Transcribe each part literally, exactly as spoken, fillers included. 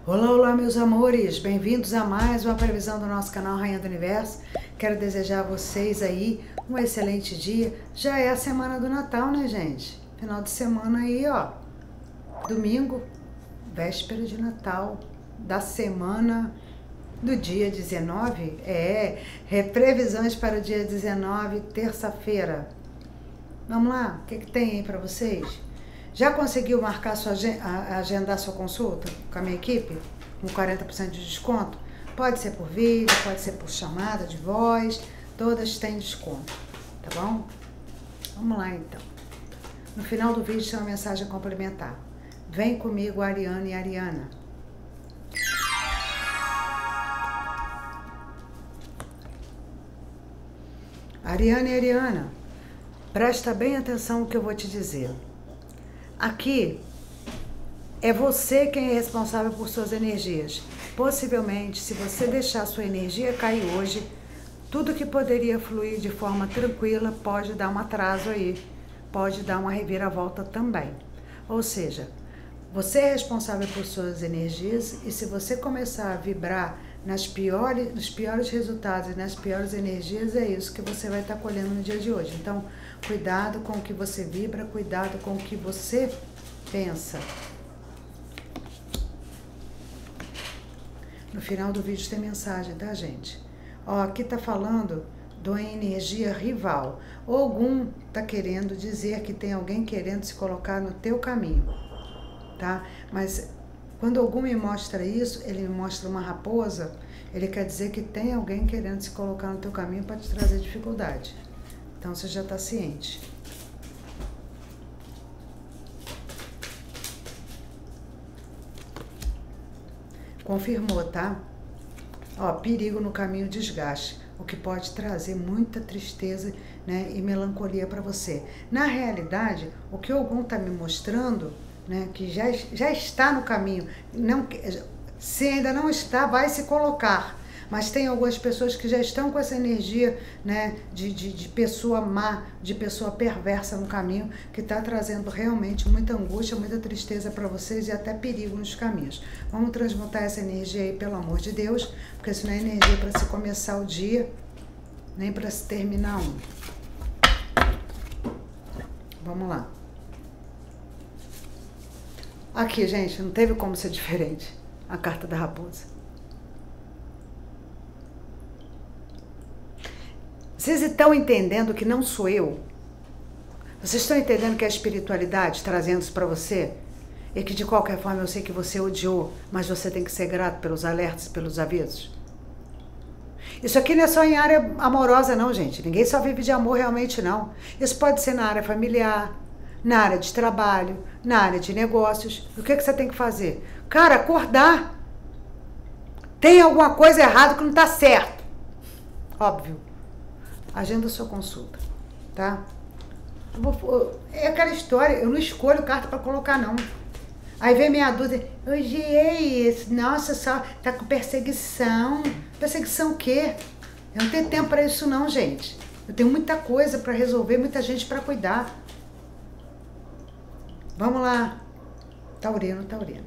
Olá, olá meus amores, bem-vindos a mais uma previsão do nosso canal Rainha do Universo. Quero desejar a vocês aí um excelente dia. Já é a semana do Natal, né, gente? Final de semana aí, ó, domingo, véspera de Natal, da semana do dia dezenove, é, é previsões para o dia dezenove, terça-feira. Vamos lá, o que, que tem aí para vocês? Já conseguiu marcar sua, agendar sua consulta com a minha equipe? Com quarenta por cento de desconto? Pode ser por vídeo, pode ser por chamada de voz, todas têm desconto, tá bom? Vamos lá então. No final do vídeo tem uma mensagem complementar. Vem comigo, Ariana e Ariana. Ariana e Ariana, presta bem atenção no que eu vou te dizer. Aqui é você quem é responsável por suas energias. Possivelmente, se você deixar sua energia cair hoje, tudo que poderia fluir de forma tranquila pode dar um atraso aí, pode dar uma reviravolta também. Ou seja, você é responsável por suas energias e se você começar a vibrar nas piores, nos piores resultados e nas piores energias, é isso que você vai estar colhendo no dia de hoje. Então, cuidado com o que você vibra, cuidado com o que você pensa. No final do vídeo tem mensagem, tá, gente? Ó, aqui tá falando de uma energia rival. Algum tá querendo dizer que tem alguém querendo se colocar no teu caminho, tá? Mas quando algum me mostra isso, ele me mostra uma raposa, ele quer dizer que tem alguém querendo se colocar no teu caminho para te trazer dificuldade. Então você já está ciente. Confirmou, tá? Ó, perigo no caminho, desgaste, o que pode trazer muita tristeza, né, e melancolia para você. Na realidade, o que algum está me mostrando, né, que já, já está no caminho, não, se ainda não está, vai se colocar. Mas tem algumas pessoas que já estão com essa energia, né, de, de, de pessoa má, de pessoa perversa no caminho, que está trazendo realmente muita angústia, muita tristeza para vocês e até perigo nos caminhos. Vamos transmutar essa energia aí, pelo amor de Deus, porque isso não é energia para se começar o dia, nem para se terminar um. Vamos lá. Aqui, gente, não teve como ser diferente. A carta da raposa. Vocês estão entendendo que não sou eu? Vocês estão entendendo que é a espiritualidade trazendo isso para você? E que de qualquer forma eu sei que você odiou, mas você tem que ser grato pelos alertas, pelos avisos? Isso aqui não é só em área amorosa não, gente. Ninguém só vive de amor realmente não. Isso pode ser na área familiar, na área de trabalho, na área de negócios. O que, que você tem que fazer? Cara, acordar. Tem alguma coisa errada que não está certo. Óbvio. Agenda a sua consulta, tá? Eu vou, é aquela história, eu não escolho carta para colocar, não. Aí vem meia dúzia, hoje é isso, nossa, só tá com perseguição. Perseguição o quê? Eu não tenho tempo para isso não, gente. Eu tenho muita coisa para resolver, muita gente para cuidar. Vamos lá. Taurino, Taurino.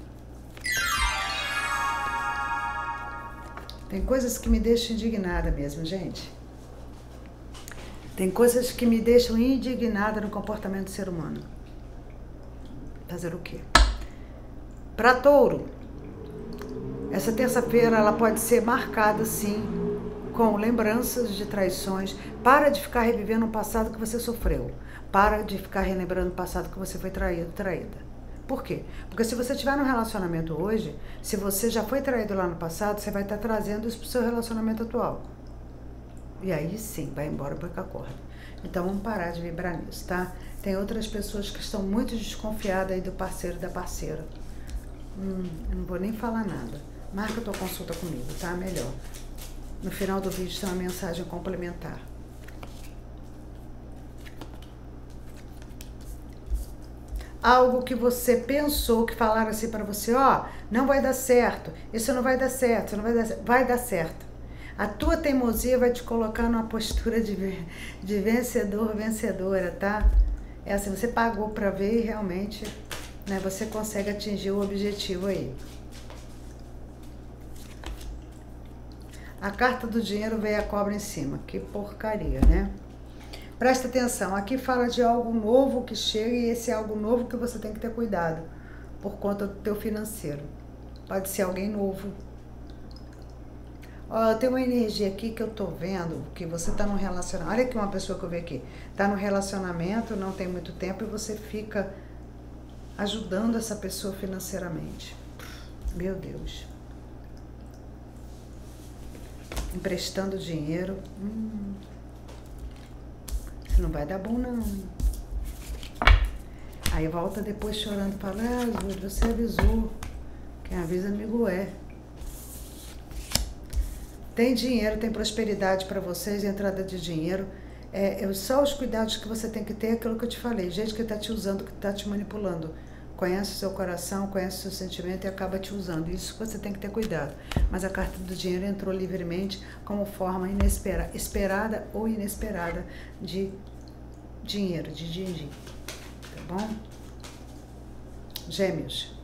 Tem coisas que me deixam indignada mesmo, gente. Tem coisas que me deixam indignada no comportamento do ser humano. Fazer o quê? Para Touro, essa terça-feira ela pode ser marcada, sim, com lembranças de traições. Para de ficar revivendo o passado que você sofreu. Para de ficar relembrando o passado que você foi traído, traída. Por quê? Porque se você estiver num relacionamento hoje, se você já foi traído lá no passado, você vai estar trazendo isso para o seu relacionamento atual. E aí sim, vai embora para a corda. Então vamos parar de vibrar nisso, tá? Tem outras pessoas que estão muito desconfiadas aí do parceiro e da parceira. Hum, eu não vou nem falar nada. Marca a tua consulta comigo, tá? Melhor. No final do vídeo tem uma mensagem complementar. Algo que você pensou, que falaram assim para você, ó, não vai dar certo, isso não vai dar certo, isso não vai dar certo, vai dar certo. A tua teimosia vai te colocar numa postura de, de vencedor, vencedora, tá? É assim, você pagou para ver e realmente, né, você consegue atingir o objetivo aí. A carta do dinheiro veio a cobra em cima. Que porcaria, né? Presta atenção, aqui fala de algo novo que chega e esse é algo novo que você tem que ter cuidado por conta do teu financeiro. Pode ser alguém novo. Ó, tem uma energia aqui que eu tô vendo, que você tá num relacionamento. Olha aqui uma pessoa que eu vi aqui. Tá num relacionamento, não tem muito tempo e você fica ajudando essa pessoa financeiramente. Meu Deus. Emprestando dinheiro. Hum. Não vai dar bom, não. Aí volta depois chorando e fala, ah, Júlio, você avisou. Quem avisa, amigo é. Tem dinheiro, tem prosperidade para vocês, entrada de dinheiro. É, é só os cuidados que você tem que ter, aquilo que eu te falei. Gente que está te usando, que está te manipulando. Conhece o seu coração, conhece o seu sentimento e acaba te usando. Isso que você tem que ter cuidado. Mas a carta do dinheiro entrou livremente como forma inesperada, esperada ou inesperada de dinheiro, de din-din. Tá bom? Gêmeos.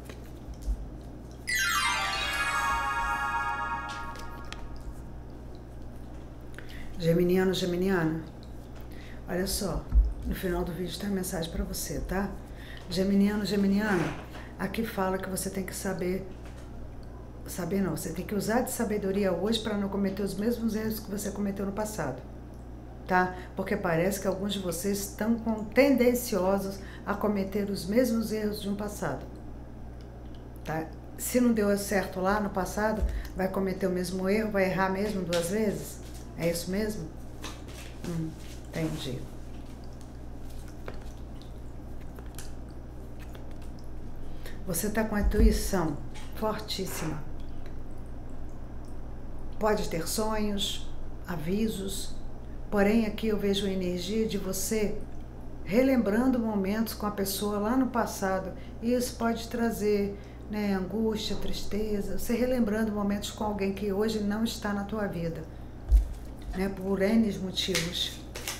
Geminiano, geminiana, olha só, no final do vídeo tem uma mensagem para você, tá? Geminiano, geminiana, aqui fala que você tem que saber, saber não, você tem que usar de sabedoria hoje para não cometer os mesmos erros que você cometeu no passado, tá? Porque parece que alguns de vocês estão com, tendenciosos a cometer os mesmos erros de um passado, tá? Se não deu certo lá no passado, vai cometer o mesmo erro, vai errar mesmo duas vezes? É isso mesmo? Hum, entendi. Você está com a intuição fortíssima. Pode ter sonhos, avisos, porém aqui eu vejo a energia de você relembrando momentos com a pessoa lá no passado. E isso pode trazer, né, angústia, tristeza, você relembrando momentos com alguém que hoje não está na tua vida. Né, por N motivos.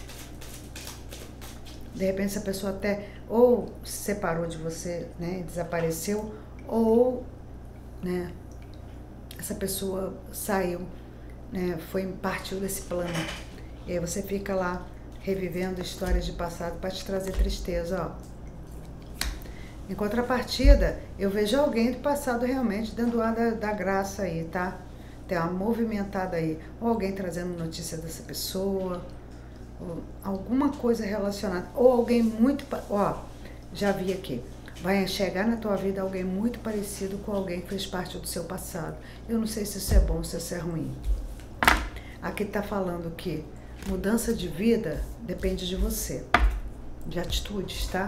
De repente essa pessoa até ou se separou de você, né, desapareceu, ou, né, essa pessoa saiu, né, foi, partiu desse plano. E aí você fica lá revivendo histórias de passado para te trazer tristeza, ó. Em contrapartida, eu vejo alguém do passado realmente dando ar da, da graça aí, tá? Tem uma movimentada aí, ou alguém trazendo notícia dessa pessoa, ou alguma coisa relacionada, ou alguém muito, ó, já vi aqui, vai chegar na tua vida alguém muito parecido com alguém que fez parte do seu passado. Eu não sei se isso é bom, se isso é ruim. Aqui tá falando que mudança de vida depende de você, de atitudes, tá?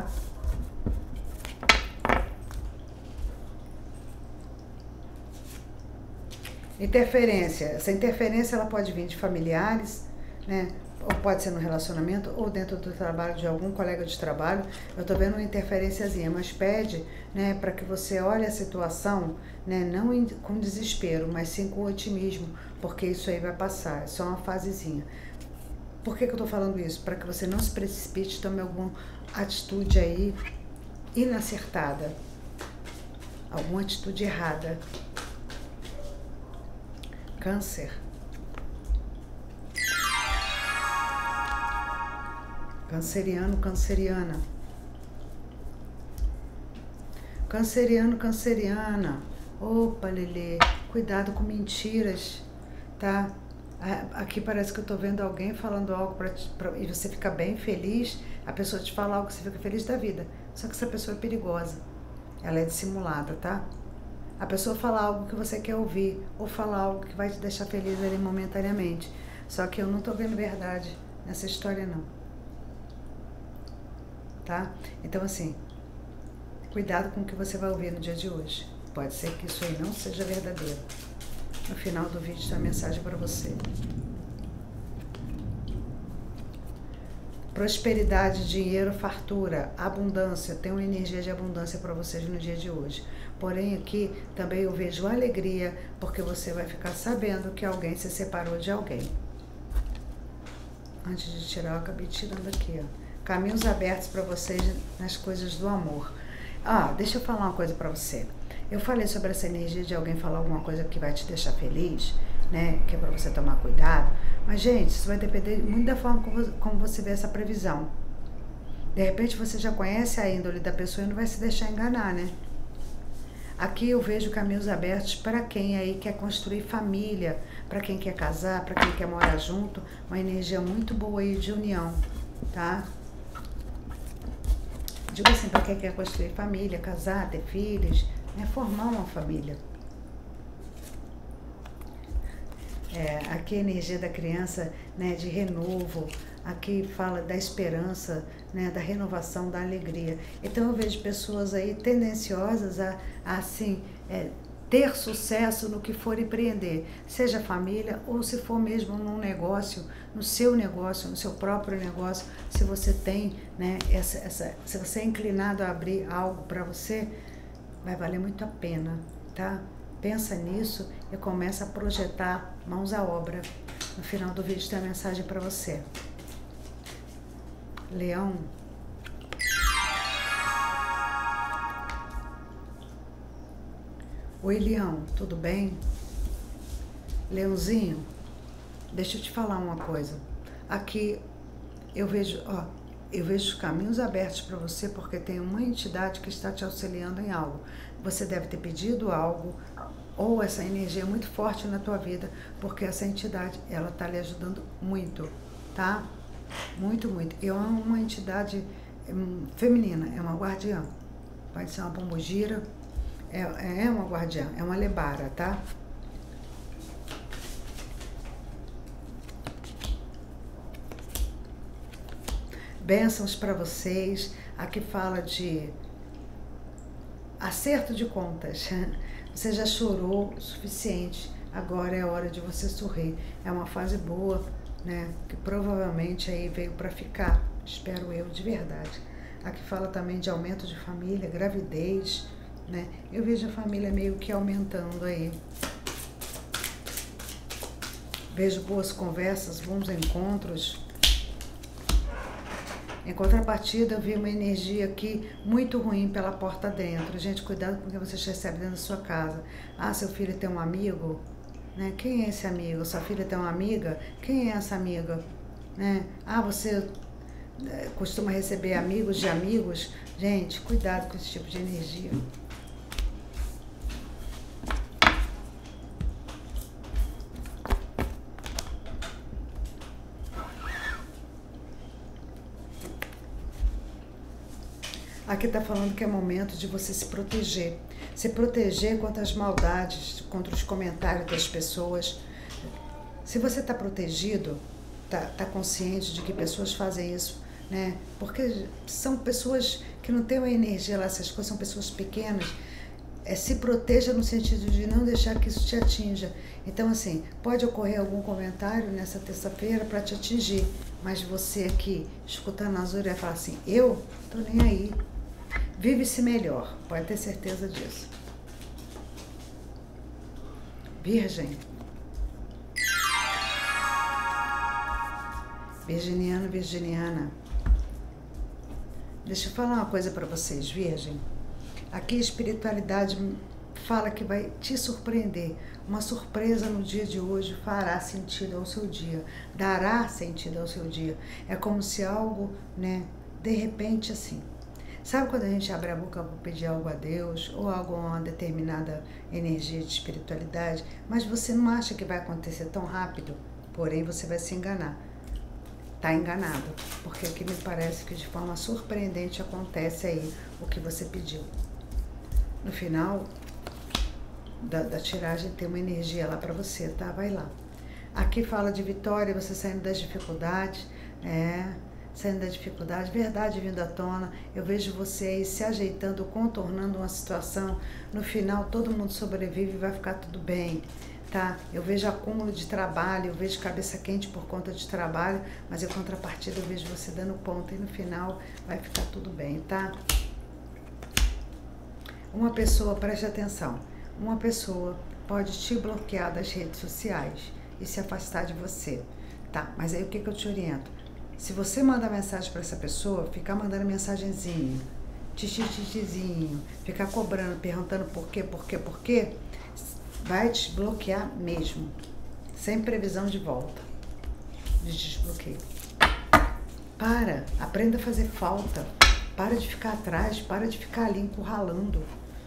Interferência. Essa interferência ela pode vir de familiares, né? Ou pode ser no relacionamento, ou dentro do trabalho de algum colega de trabalho. Eu tô vendo uma interferênciazinha, mas pede, né, para que você olhe a situação, né, não em, com desespero, mas sim com otimismo, porque isso aí vai passar, é só uma fasezinha. Por que que eu tô falando isso? Para que você não se precipite, tome alguma atitude aí inacertada, alguma atitude errada. Câncer. Canceriano, canceriana. Canceriano, canceriana. Opa, Lelê, cuidado com mentiras, tá? Aqui parece que eu tô vendo alguém falando algo pra, pra, e você fica bem feliz, a pessoa te fala algo que você fica feliz da vida. Só que essa pessoa é perigosa. Ela é dissimulada, tá? A pessoa fala algo que você quer ouvir, ou fala algo que vai te deixar feliz ali momentaneamente. Só que eu não tô vendo verdade nessa história, não. Tá? Então, assim, cuidado com o que você vai ouvir no dia de hoje. Pode ser que isso aí não seja verdadeiro. No final do vídeo tem uma mensagem para você. Prosperidade, dinheiro, fartura, abundância. Tem uma energia de abundância para vocês no dia de hoje. Porém, aqui também eu vejo alegria, porque você vai ficar sabendo que alguém se separou de alguém. Antes de tirar, eu acabei tirando aqui, ó. Caminhos abertos para vocês nas coisas do amor. Ah, deixa eu falar uma coisa para você. Eu falei sobre essa energia de alguém falar alguma coisa que vai te deixar feliz. né, que é para você tomar cuidado. Mas, gente, isso vai depender muito da forma como você vê essa previsão. De repente você já conhece a índole da pessoa e não vai se deixar enganar, né? Aqui eu vejo caminhos abertos para quem aí quer construir família, para quem quer casar, para quem quer morar junto, uma energia muito boa aí de união, tá? Digo assim, para quem quer construir família, casar, ter filhos, né, formar uma família. É, aqui a energia da criança, né, de renovo, aqui fala da esperança, né, da renovação, da alegria. Então eu vejo pessoas aí tendenciosas a, a assim, é, ter sucesso no que for empreender, seja família ou se for mesmo num negócio, no seu negócio, no seu próprio negócio, se você tem, né, essa, essa, se você é inclinado a abrir algo para você, vai valer muito a pena, tá? Pensa nisso e começa a projetar mãos à obra. No final do vídeo tem a mensagem para você. Leão. Oi, Leão, tudo bem? Leãozinho, deixa eu te falar uma coisa. Aqui eu vejo, ó, eu vejo caminhos abertos para você porque tem uma entidade que está te auxiliando em algo. Você deve ter pedido algo ou essa energia é muito forte na tua vida, porque essa entidade, ela está lhe ajudando muito, tá? Muito, muito. E é uma entidade hum, feminina, é uma guardiã. Pode ser uma pombogira, é, é uma guardiã, é uma lebara, tá? Bênçãos para vocês. Aqui fala de acerto de contas. Você já chorou o suficiente, agora é hora de você sorrir. É uma fase boa, né, que provavelmente aí veio para ficar, espero eu, de verdade. Aqui fala também de aumento de família, gravidez, né? Eu vejo a família meio que aumentando aí. Vejo boas conversas, bons encontros. Em contrapartida, eu vi uma energia aqui muito ruim pela porta dentro. Gente, cuidado com o que vocês recebem dentro da sua casa. Ah, seu filho tem um amigo? Né? Quem é esse amigo? Sua filha tem uma amiga? Quem é essa amiga? Né? Ah, você é, costuma receber amigos de amigos? Gente, cuidado com esse tipo de energia. Aqui está falando que é momento de você se proteger. Se proteger contra as maldades, contra os comentários das pessoas. Se você está protegido, está tá consciente de que pessoas fazem isso, né? Porque são pessoas que não têm uma energia lá, essas coisas são pessoas pequenas. É, se proteja no sentido de não deixar que isso te atinja. Então, assim, pode ocorrer algum comentário nessa terça-feira para te atingir, mas você aqui, escutando a Azura, vai falar assim, eu tô nem aí. Vive-se melhor, pode ter certeza disso. Virgem. Virginiano, virginiana. Deixa eu falar uma coisa para vocês, Virgem. Aqui a espiritualidade fala que vai te surpreender. Uma surpresa no dia de hoje fará sentido ao seu dia, dará sentido ao seu dia. É como se algo, né, de repente assim. Sabe quando a gente abre a boca para pedir algo a Deus ou algo a uma determinada energia de espiritualidade, mas você não acha que vai acontecer tão rápido? Porém, você vai se enganar. Está enganado, porque aqui me parece que de forma surpreendente acontece aí o que você pediu. No final da, da tiragem tem uma energia lá para você, tá? Vai lá. Aqui fala de vitória, você saindo das dificuldades, é... saindo da dificuldade, verdade vindo à tona, eu vejo vocês se ajeitando, contornando uma situação, no final todo mundo sobrevive e vai ficar tudo bem, tá? Eu vejo acúmulo de trabalho, eu vejo cabeça quente por conta de trabalho, mas em contrapartida eu vejo você dando ponta e no final vai ficar tudo bem, tá? Uma pessoa, preste atenção, uma pessoa pode te bloquear das redes sociais e se afastar de você, tá? Mas aí o que que eu te oriento? Se você manda mensagem para essa pessoa, ficar mandando mensagenzinho, tititizinho, ficar cobrando, perguntando por quê, por quê, por quê, vai te bloquear mesmo. sem previsão de volta, de desbloqueio. Para, aprenda a fazer falta. Para de ficar atrás, para de ficar ali encurralando.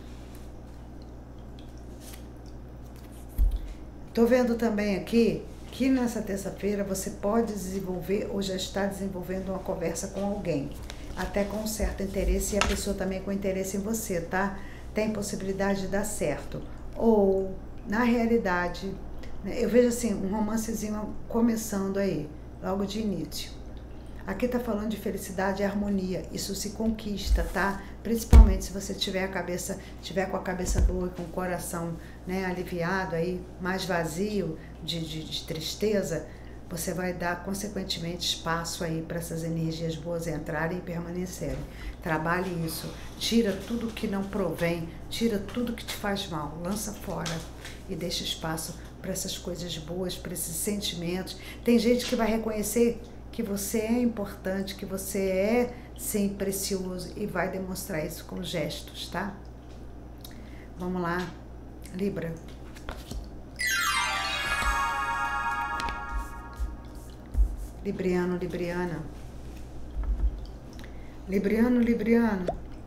Tô vendo também aqui que nessa terça-feira você pode desenvolver ou já está desenvolvendo uma conversa com alguém, até com um certo interesse, e a pessoa também com interesse em você, tá? Tem possibilidade de dar certo. Ou, na realidade, eu vejo assim, um romancezinho começando aí, logo de início. Aqui tá falando de felicidade e harmonia, isso se conquista, tá? Principalmente se você tiver a cabeça, tiver com a cabeça boa e com o coração, né, aliviado aí, mais vazio de, de, de tristeza, você vai dar consequentemente espaço aí para essas energias boas entrarem e permanecerem. Trabalhe isso, tira tudo que não provém, tira tudo que te faz mal, lança fora e deixa espaço para essas coisas boas, para esses sentimentos. Tem gente que vai reconhecer que você é importante, que você é, sim, precioso e vai demonstrar isso com gestos, tá? Vamos lá, Libra. Libriano, Libriana. Libriano, Libriana.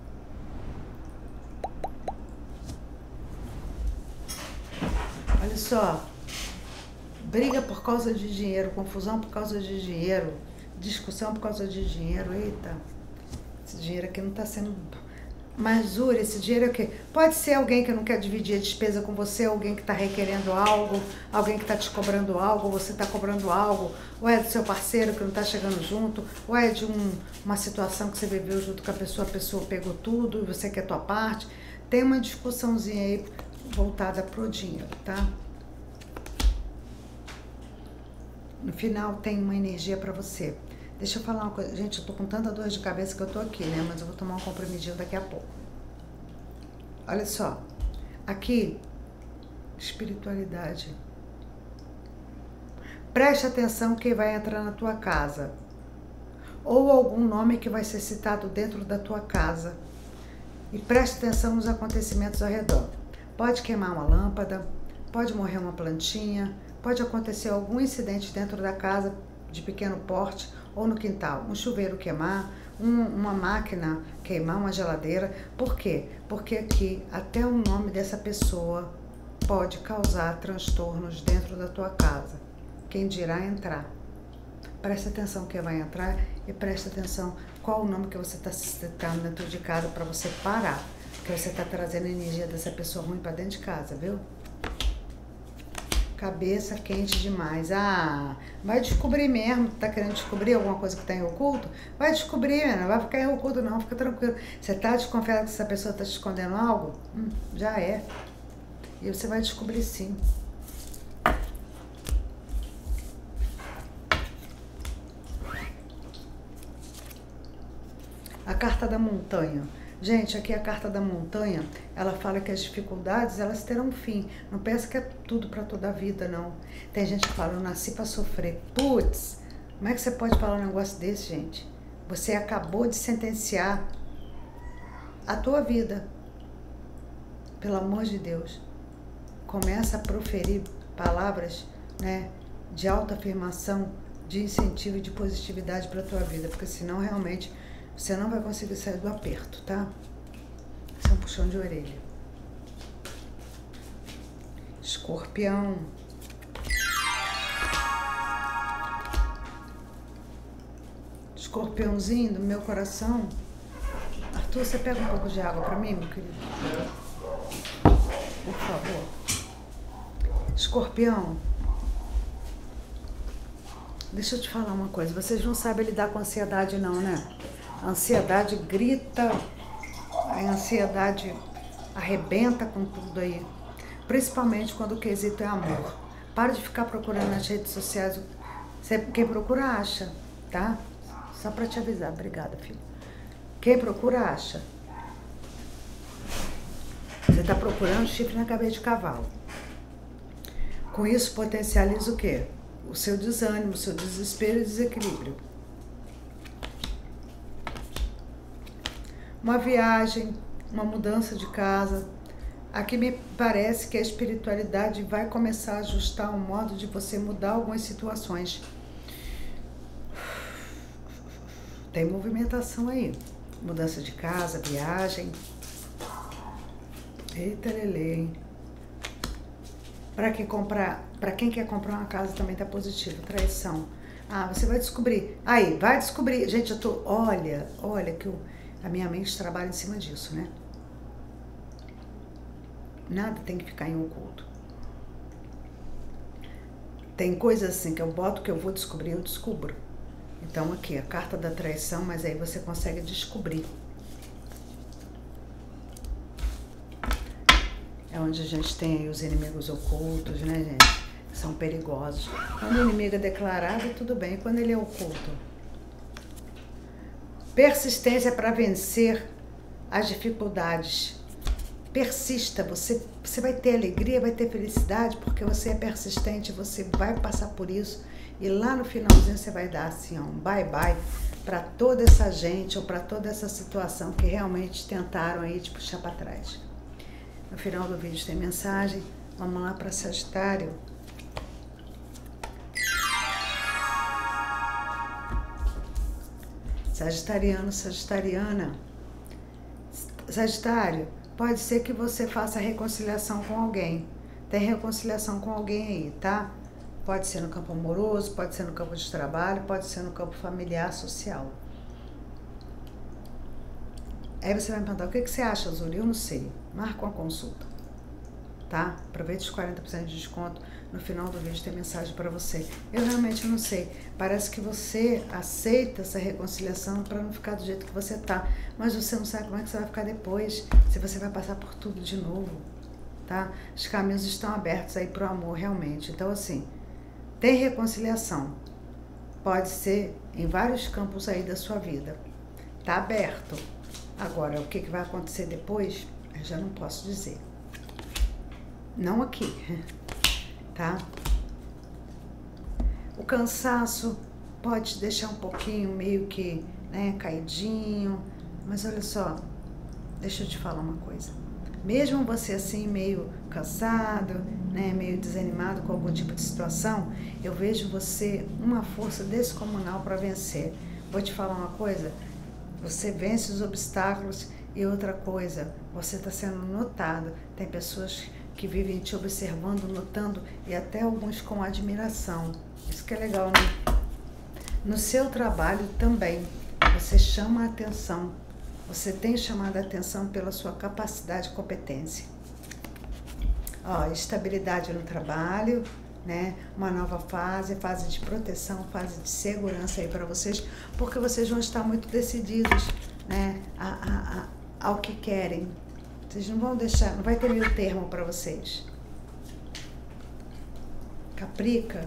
Olha só. Briga por causa de dinheiro, confusão por causa de dinheiro, discussão por causa de dinheiro. Eita, esse dinheiro aqui não está sendo... Mas, Uri, esse dinheiro é o quê? Pode ser alguém que não quer dividir a despesa com você, alguém que está requerendo algo, alguém que está te cobrando algo, você está cobrando algo, ou é do seu parceiro que não está chegando junto, ou é de um, uma situação que você viveu junto com a pessoa, a pessoa pegou tudo e você quer a tua parte. Tem uma discussãozinha aí voltada pro dinheiro, tá? No final tem uma energia para você. Deixa eu falar uma coisa. Gente, eu tô com tanta dor de cabeça que eu tô aqui, né? Mas eu vou tomar um comprimidinho daqui a pouco. Olha só. Aqui, espiritualidade. Preste atenção quem vai entrar na tua casa. Ou algum nome que vai ser citado dentro da tua casa. E preste atenção nos acontecimentos ao redor. Pode queimar uma lâmpada, pode morrer uma plantinha, pode acontecer algum incidente dentro da casa de pequeno porte ou no quintal. Um chuveiro queimar, um, uma máquina queimar, uma geladeira. Por quê? Porque aqui até o nome dessa pessoa pode causar transtornos dentro da tua casa. Quem dirá entrar. Preste atenção quem vai entrar e preste atenção qual o nome que você está citando dentro de casa para você parar. Porque você está trazendo a energia dessa pessoa ruim para dentro de casa, viu? Cabeça quente demais. Ah, vai descobrir mesmo. Tá querendo descobrir alguma coisa que tá em oculto? Vai descobrir, não vai ficar em oculto não, fica tranquilo. Você tá desconfiado que essa pessoa tá te escondendo algo? Hum, já é. E você vai descobrir sim. A carta da montanha. Gente, aqui a carta da montanha, ela fala que as dificuldades, elas terão fim. Não pensa que é tudo para toda a vida, não. Tem gente que fala, eu nasci para sofrer. Putz, como é que você pode falar um negócio desse, gente? Você acabou de sentenciar a tua vida. Pelo amor de Deus. Começa a proferir palavras, né, de autoafirmação, de incentivo e de positividade para a tua vida. Porque senão, realmente... você não vai conseguir sair do aperto, tá? Isso é um puxão de orelha. Escorpião. Escorpiãozinho do meu coração. Arthur, você pega um pouco de água pra mim, meu querido? Por favor. Escorpião. Deixa eu te falar uma coisa. Vocês não sabem lidar com ansiedade não, né? A ansiedade grita, a ansiedade arrebenta com tudo aí. Principalmente quando o quesito é amor. Para de ficar procurando nas redes sociais. Você, quem procura, acha, tá? Só para te avisar. Obrigada, filho. Quem procura, acha. Você está procurando chifre na cabeça de cavalo. Com isso, potencializa o quê? O seu desânimo, o seu desespero e desequilíbrio. Uma viagem, uma mudança de casa, Aqui me parece que a espiritualidade vai começar a ajustar o modo de você mudar algumas situações. Tem movimentação aí. Mudança de casa, viagem. Eita, lelê, hein? Para quem comprar, para quem quer comprar uma casa também tá positivo. Traição. Ah, você vai descobrir. Aí, vai descobrir. Gente, eu tô... Olha, olha que eu, a minha mente trabalha em cima disso, né? Nada tem que ficar em oculto. Tem coisas assim que eu boto que eu vou descobrir, eu descubro. Então aqui, a carta da traição, mas aí você consegue descobrir. É onde a gente tem aí os inimigos ocultos, né, gente? São perigosos. Quando o inimigo é declarado, tudo bem. Quando ele é oculto? Persistência para vencer as dificuldades. Persista, você, você vai ter alegria, vai ter felicidade, porque você é persistente, você vai passar por isso e lá no finalzinho você vai dar assim, ó, um bye bye para toda essa gente ou para toda essa situação que realmente tentaram aí te puxar para trás. No final do vídeo tem mensagem. Vamos lá para Sagitário. Sagitariano, Sagitariana. Sagitário, pode ser que você faça reconciliação com alguém. Tem reconciliação com alguém aí, tá? Pode ser no campo amoroso, pode ser no campo de trabalho, pode ser no campo familiar, social. Aí você vai me perguntar, o que, que você acha, Azul? Eu não sei. Marca uma consulta, tá? Aproveite os quarenta por cento de desconto. No final do vídeo tem mensagem para você. Eu realmente não sei. Parece que você aceita essa reconciliação para não ficar do jeito que você tá. Mas você não sabe como é que você vai ficar depois. Se você vai passar por tudo de novo, tá? Os caminhos estão abertos aí pro amor, realmente. Então, assim, tem reconciliação. Pode ser em vários campos aí da sua vida. Tá aberto. Agora, o que, que vai acontecer depois, eu já não posso dizer. Não aqui, tá? O cansaço pode te deixar um pouquinho meio que, né, caidinho. Mas olha só, deixa eu te falar uma coisa. Mesmo você assim, meio cansado, né, meio desanimado com algum tipo de situação, eu vejo você uma força descomunal para vencer. Vou te falar uma coisa, você vence os obstáculos e outra coisa, você está sendo notado. Tem pessoas que vivem te observando, notando e até alguns com admiração. Isso que é legal, né? No seu trabalho também, você chama a atenção. Você tem chamado a atenção pela sua capacidade e competência. Ó, estabilidade no trabalho, né? Uma nova fase, fase de proteção, fase de segurança aí para vocês, porque vocês vão estar muito decididos, né? A, a, a, ao que querem. Vocês não vão deixar, não vai ter meio termo para vocês. Caprica.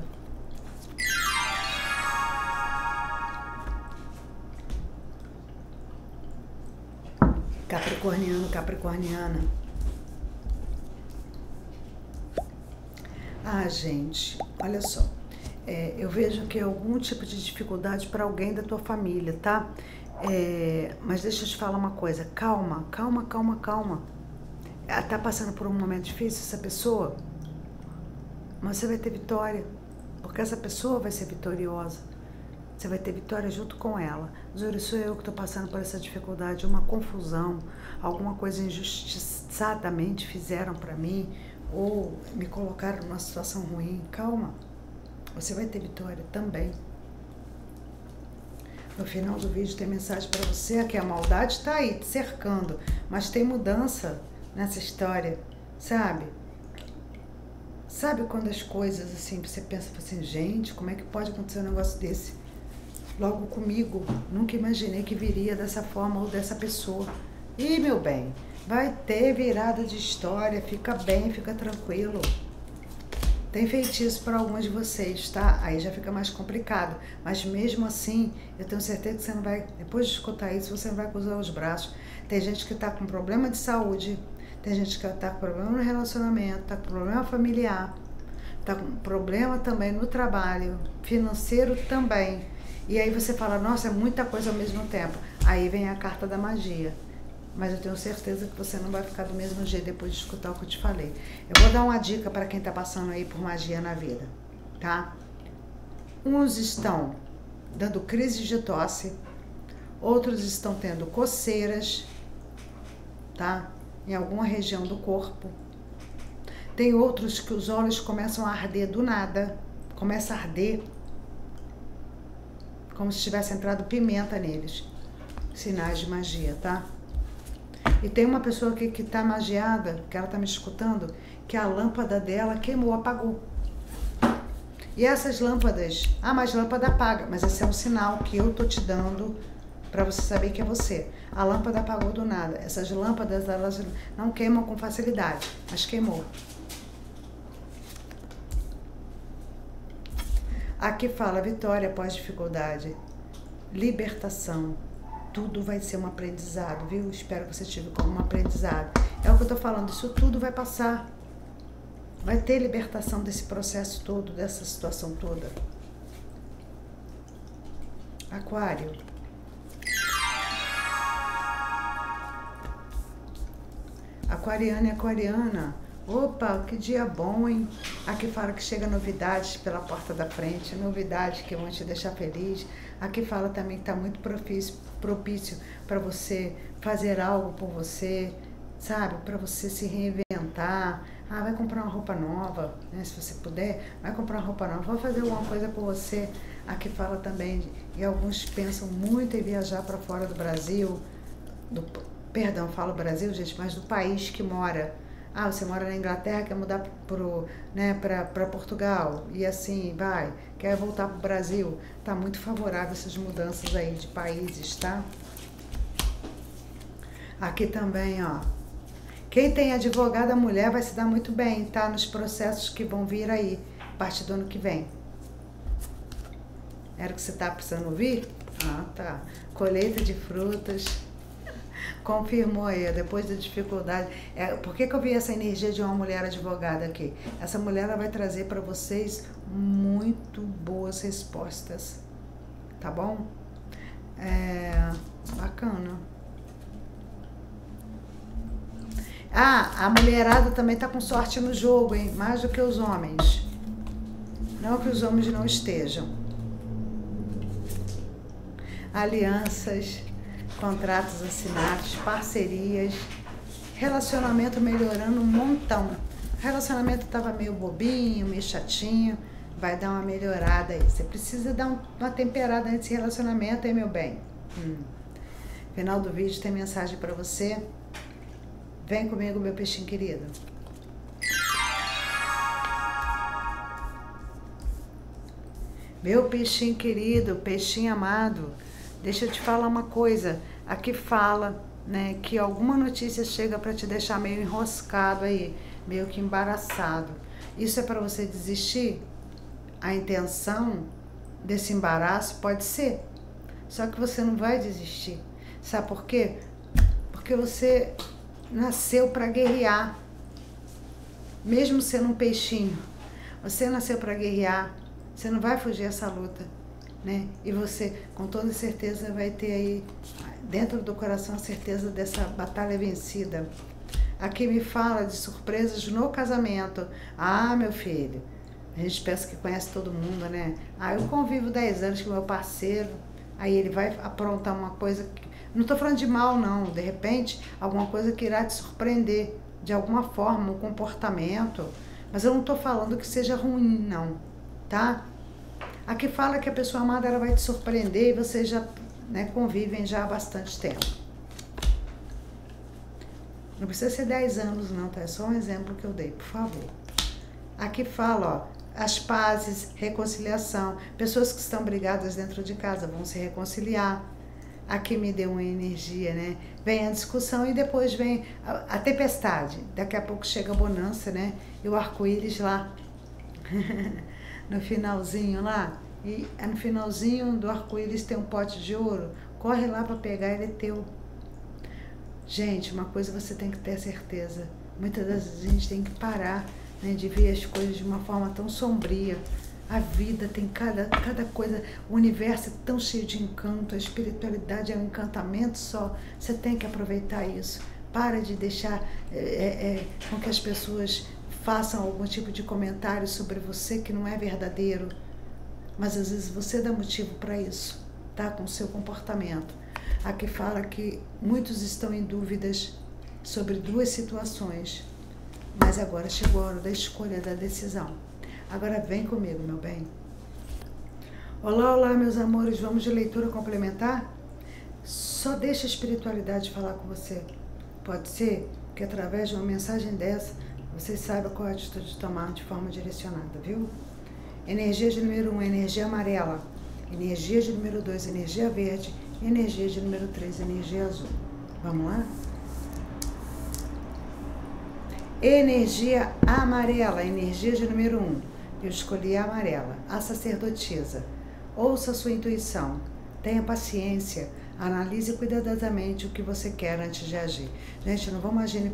Capricorniano, Capricorniana. Ah, gente, olha só. É, eu vejo que é algum tipo de dificuldade para alguém da tua família, tá? É, mas deixa eu te falar uma coisa. Calma, calma, calma, calma. Ela tá passando por um momento difícil, essa pessoa, mas você vai ter vitória, porque essa pessoa vai ser vitoriosa. Você vai ter vitória junto com ela. Zuri, sou eu que estou passando por essa dificuldade, uma confusão, alguma coisa injustiçadamente fizeram para mim, ou me colocaram numa situação ruim. Calma, você vai ter vitória também. No final do vídeo tem mensagem para você, que a maldade está aí, te cercando, mas tem mudança nessa história, sabe? Sabe quando as coisas, assim, você pensa assim, gente, como é que pode acontecer um negócio desse? Logo comigo, nunca imaginei que viria dessa forma ou dessa pessoa. Ih, meu bem, vai ter virada de história, fica bem, fica tranquilo. Tem feitiço para alguns de vocês, tá? Aí já fica mais complicado. Mas mesmo assim, eu tenho certeza que você não vai, depois de escutar isso, você não vai cruzar os braços. Tem gente que tá com problema de saúde, tem gente que tá com problema no relacionamento, tá com problema familiar, tá com problema também no trabalho, financeiro também. E aí você fala, nossa, é muita coisa ao mesmo tempo. Aí vem a carta da magia. mas eu tenho certeza que você não vai ficar do mesmo jeito depois de escutar o que eu te falei. Eu vou dar uma dica para quem está passando aí por magia na vida, tá? Uns estão dando crise de tosse, outros estão tendo coceiras, tá? Em alguma região do corpo. Tem outros que os olhos começam a arder do nada, começa a arder, como se tivesse entrado pimenta neles. Sinais de magia, tá? E tem uma pessoa aqui que tá magiada, que ela tá me escutando, que a lâmpada dela queimou, apagou. E essas lâmpadas, ah, mas lâmpada apaga, mas esse é um sinal que eu tô te dando para você saber que é você. A lâmpada apagou do nada. Essas lâmpadas, elas não queimam com facilidade, mas queimou. Aqui fala vitória após dificuldade, libertação. Tudo vai ser um aprendizado, viu? Espero que você tive como um aprendizado. É o que eu tô falando, isso tudo vai passar. Vai ter libertação desse processo todo, dessa situação toda. Aquário. Aquariano e aquariana. Opa, que dia bom, hein? Aqui fala que chega novidades pela porta da frente, novidades que vão te deixar feliz. Aqui fala também que tá muito propício, propício para você fazer algo por você, sabe? Para você se reinventar. Ah, vai comprar uma roupa nova, né? Se você puder, vai comprar uma roupa nova, vai fazer alguma coisa por você. Aqui fala também, e alguns pensam muito em viajar para fora do Brasil, do, perdão, falo Brasil, gente, mas do país que mora. Ah, você mora na Inglaterra, quer mudar pro, né, para Portugal, e assim vai, quer voltar para o Brasil. Tá muito favorável essas mudanças aí de países, tá? Aqui também, ó. Quem tem advogada mulher vai se dar muito bem, tá? Nos processos que vão vir aí, a partir do ano que vem. Era o que você tá precisando ouvir? Ah, tá. Colheita de frutas. Confirmou aí, depois da dificuldade. É, por que que eu vi essa energia de uma mulher advogada aqui? Essa mulher ela vai trazer para vocês muito boas respostas. Tá bom? É, bacana. Ah, a mulherada também tá com sorte no jogo, hein? Mais do que os homens. Não que os homens não estejam. Alianças, contratos assinados, parcerias, relacionamento melhorando um montão. O relacionamento tava meio bobinho, meio chatinho, vai dar uma melhorada aí. Você precisa dar um, uma temperada nesse relacionamento, hein, meu bem? Hum. Final do vídeo tem mensagem para você. Vem comigo, meu peixinho querido. Meu peixinho querido, peixinho amado, deixa eu te falar uma coisa. Aqui fala, né, que alguma notícia chega para te deixar meio enroscado aí, meio que embaraçado. Isso é para você desistir? A intenção desse embaraço pode ser. Só que você não vai desistir. Sabe por quê? Porque você nasceu para guerrear. Mesmo sendo um peixinho, você nasceu para guerrear. Você não vai fugir dessa luta, né? E você, com toda certeza, vai ter aí, dentro do coração, a certeza dessa batalha vencida. Aqui me fala de surpresas no casamento. Ah, meu filho, a gente pensa que conhece todo mundo, né? Ah, eu convivo dez anos com meu parceiro, aí ele vai aprontar uma coisa que... Não estou falando de mal, não. De repente, alguma coisa que irá te surpreender, de alguma forma, um comportamento. Mas eu não estou falando que seja ruim, não, tá? Aqui fala que a pessoa amada ela vai te surpreender e vocês já, né, convivem já há bastante tempo. Não precisa ser dez anos, não, tá? É só um exemplo que eu dei, por favor. Aqui fala, ó, as pazes, reconciliação. Pessoas que estão brigadas dentro de casa vão se reconciliar. Aqui me deu uma energia, né? Vem a discussão e depois vem a, a tempestade. Daqui a pouco chega a bonança, né? E o arco-íris lá, no finalzinho lá. E no finalzinho do arco-íris tem um pote de ouro. Corre lá para pegar, ele é teu. Gente, uma coisa você tem que ter certeza. Muitas das vezes a gente tem que parar, né, de ver as coisas de uma forma tão sombria. A vida tem cada, cada coisa, o universo é tão cheio de encanto, a espiritualidade é um encantamento só, você tem que aproveitar isso. Para de deixar é, é, com que as pessoas façam algum tipo de comentário sobre você que não é verdadeiro, mas às vezes você dá motivo para isso, tá? Com o seu comportamento. Aqui fala que muitos estão em dúvidas sobre duas situações, mas agora chegou a hora da escolha, da decisão. Agora vem comigo, meu bem. Olá, olá, meus amores, vamos de leitura complementar? Só deixa a espiritualidade falar com você. Pode ser que através de uma mensagem dessa, você saiba qual é a atitude de tomar de forma direcionada, viu? Energia de número um, energia amarela. Energia de número dois, energia verde. Energia de número três, energia azul. Vamos lá? Energia amarela, energia de número um. Eu escolhi a amarela, a sacerdotisa. Ouça a sua intuição, tenha paciência, analise cuidadosamente o que você quer antes de agir. Gente, não vamos agir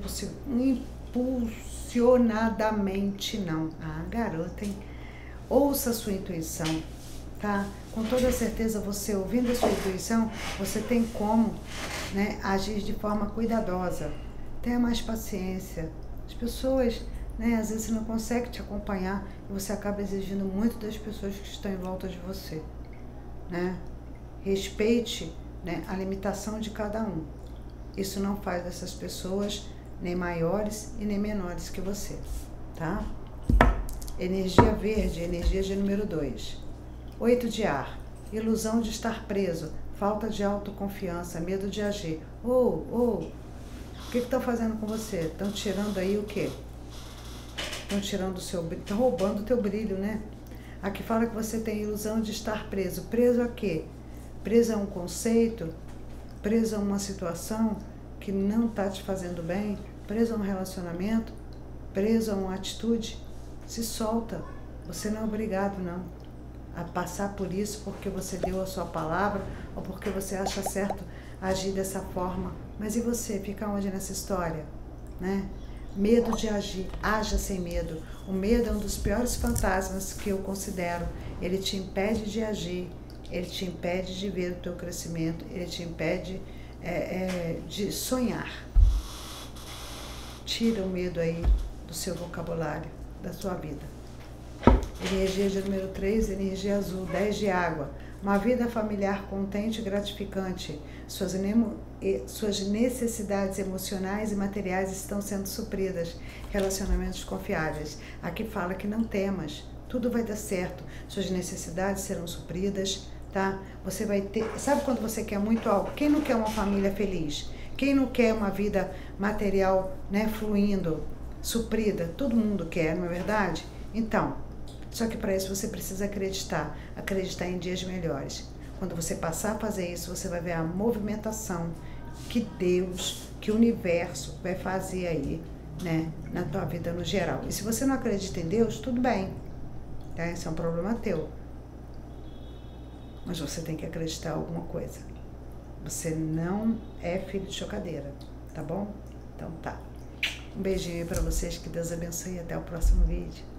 impulsionadamente, não. Ah, garota, hein? Ouça a sua intuição, tá? Com toda certeza, você ouvindo a sua intuição, você tem como, né, agir de forma cuidadosa. Tenha mais paciência. As pessoas, né, às vezes não conseguem te acompanhar e você acaba exigindo muito das pessoas que estão em volta de você, né? Respeite, né, a limitação de cada um. Isso não faz dessas pessoas nem maiores e nem menores que você, tá? Energia verde, energia de número dois. Oito de ar, ilusão de estar preso, falta de autoconfiança, medo de agir. Ou, oh, ou, oh, o que estão fazendo com você? Estão tirando aí o quê? Estão tirando o seu brilho, estão roubando o teu brilho, né? Aqui fala que você tem ilusão de estar preso. Preso a quê? Preso a um conceito, preso a uma situação que não está te fazendo bem, preso a um relacionamento, preso a uma atitude. Se solta. Você não é obrigado, não, a passar por isso porque você deu a sua palavra ou porque você acha certo agir dessa forma. Mas e você? Fica onde nessa história? Né? Medo de agir. Haja sem medo. O medo é um dos piores fantasmas que eu considero. Ele te impede de agir, ele te impede de ver o teu crescimento, ele te impede é, é, de sonhar. Tira o medo aí do seu vocabulário, da sua vida. Energia de número três, energia azul, dez de água. Uma vida familiar contente e gratificante. Suas, suas necessidades emocionais e materiais estão sendo supridas. Relacionamentos confiáveis. Aqui fala que não temas. Tudo vai dar certo. Suas necessidades serão supridas, tá? Você vai ter... Sabe quando você quer muito algo? Quem não quer uma família feliz? Quem não quer uma vida material, né, fluindo, suprida? Todo mundo quer, não é verdade? Então... Só que para isso você precisa acreditar, acreditar em dias melhores. Quando você passar a fazer isso, você vai ver a movimentação que Deus, que o universo vai fazer aí, né, na tua vida no geral. E se você não acredita em Deus, tudo bem, tá? Esse é um problema teu. Mas você tem que acreditar em alguma coisa. Você não é filho de chocadeira, tá bom? Então tá. Um beijinho para vocês, que Deus abençoe e até o próximo vídeo.